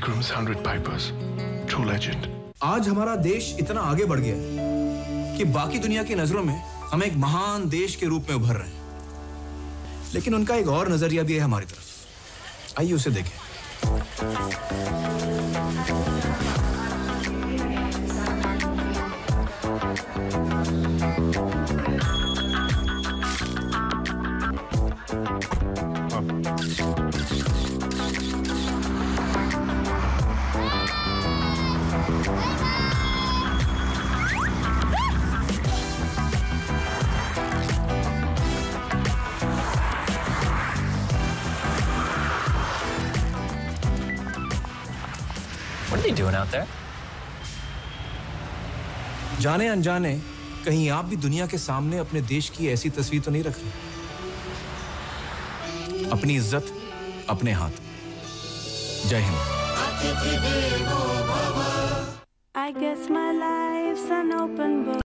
Bikram's 100 Pipers, true legend. आज हमारा देश इतना आगे बढ़ गया है कि बाकी दुनिया की नजरों में हम एक महान देश के रूप में उभर रहे हैं। लेकिन उनका एक और नजरिया भी है हमारी तरफ। आइए उसे देखें। What are they doing out there? जाने अनजाने कहीं आप भी दुनिया के सामने अपने देश की ऐसी तस्वीर तो नहीं रख रहे? अपनी इज्जत अपने हाथ। जय Hind. I guess my life's an open book.